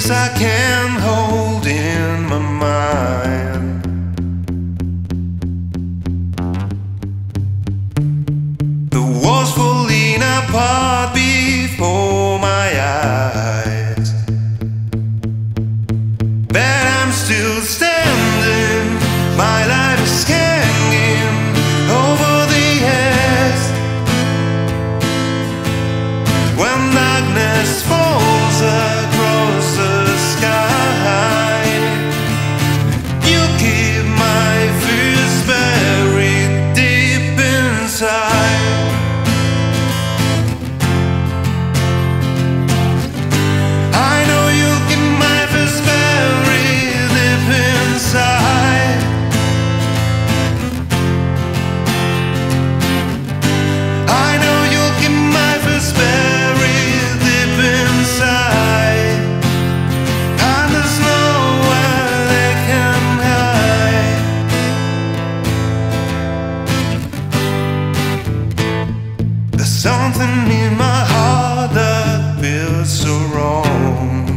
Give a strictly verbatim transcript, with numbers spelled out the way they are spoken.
place I can hold in my mind. The walls falling apart before my eyes, but I'm still standing. My life is hanging over the edge. When darkness falls across the sky, you keep my fears buried deep inside. I know you keep my fears buried deep inside. I know you keep my fears buried deep inside, and there's nowhere they can hide. There's something in my heart that feels so wrong.